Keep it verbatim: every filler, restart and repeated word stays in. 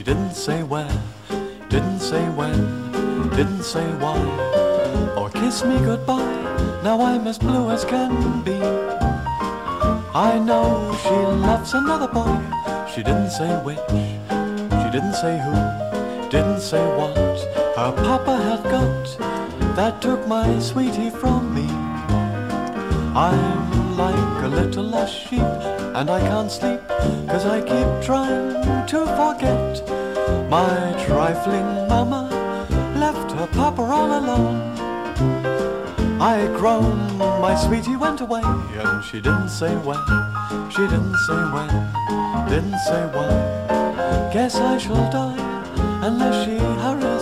didn't say where, didn't say when, didn't say why, or kiss me goodbye. Now I'm as blue as can be. I know she loves another boy. She didn't say which, she didn't say who, didn't say what her papa had got that took my sweetie from me. I'm like a little lost sheep, and I can't sleep, 'cause I keep trying to forget. My trifling mama left her papa all alone. I groaned, my sweetie went away, and she didn't say when, she didn't say when, didn't say why. Guess I shall die unless she hurries